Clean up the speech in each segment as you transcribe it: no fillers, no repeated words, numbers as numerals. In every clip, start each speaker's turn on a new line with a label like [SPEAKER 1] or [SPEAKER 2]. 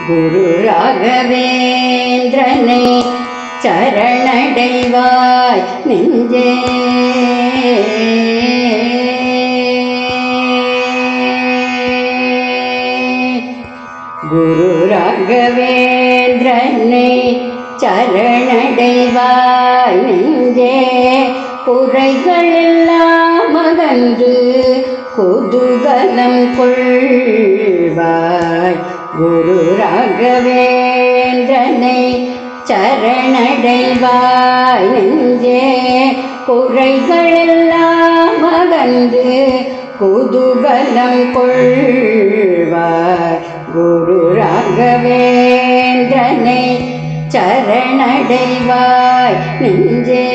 [SPEAKER 1] குரு ராகவேந்திரனை சரணடைவாய் நெஞ்சே. குரு ராகவேந்திரனை சரணடைவாய் நெஞ்சே. குறைகள் எல்லாம் அகன்று குதூகலம் கொள்வாய். குரு ராகவேந்திரனை சரணடைவாய் நெஞ்சே. குறைகள் எல்லாம் அகன்று குதூகலம் கொள்வாய். குரு ராகவேந்திரனை சரணடைவாய் நெஞ்சே.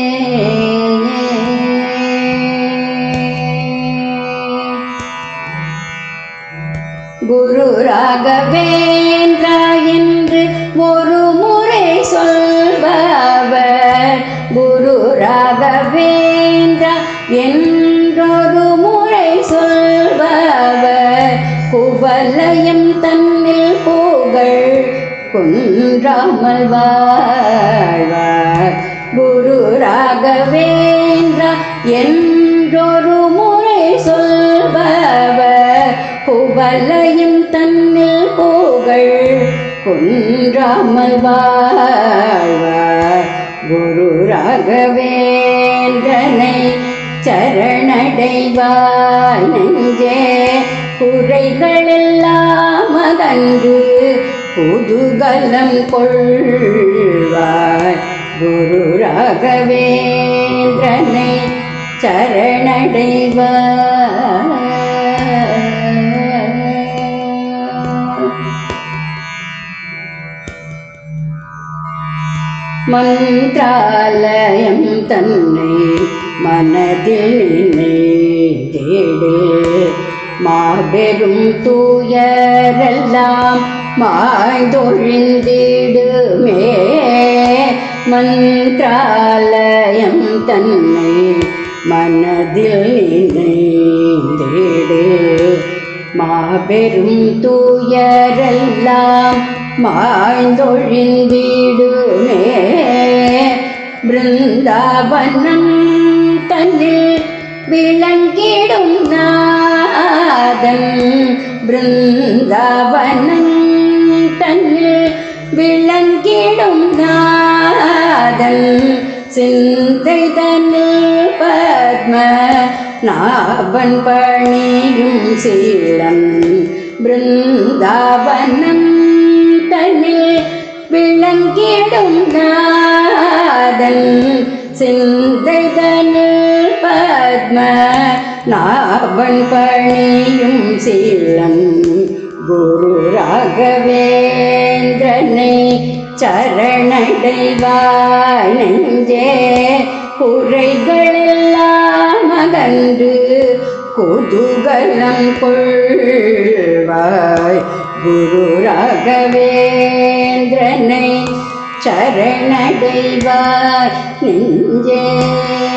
[SPEAKER 1] குரு ராகவேந்திரா என்று ஒரு முறை சொல்பவர். குரு ராகவேந்திரா என்றொரு முறை சொல்பவர். குவலயம் தன்னில் புகழ் குன்றாமல் வாழ்வார். குரு ராகவேந்திரா என்றொரு முறை சொல்பவர். குவலயம் தன்னில் புகழ் குன்றாமல் வாழ்வார். குரு ராகவேந்திரனை சரணடைவாய் நெஞ்சே. குறைகள் எல்லாம் அகன்று குதூகலம் கொள்வாய். குரு ராகவேந்திரனை சரணடைவாய். மந்திராலயம் தன்னை மனதில் நினைத்திடு. மாபெரும் தூயரெல்லாம் மாய்ந்தொழிந்திடுமே. மந்திராலயம் தன்னை மனதில் நினைத்திடு. மாபெரும் தூயரெல்லாம் மாய்ந்தொழிந்திடுமே. பிருந்தாவனம் தன்னில் விளங்கிடும் நாதன். பிருந்தாவனம் தன்னில் விளங்கிடும் நாதன். சிந்தை தன்னில் பத்ம நாபன் பணியும் சீலம். பிருந்தாவனம் தன்னில் விளங்கிடும் நாதன். சிந்தை தன்னில் பத்ம நாபன் பணியும் சீலம். குரு ராகவேந்திரனை சரணடைவாய் நெஞ்சே. குறைகள் எல்லாம் அகன்று குதூகலம் கொள்வாய். குரு ராகவேந்திரனை சரணடைவாய் நெஞ்சே.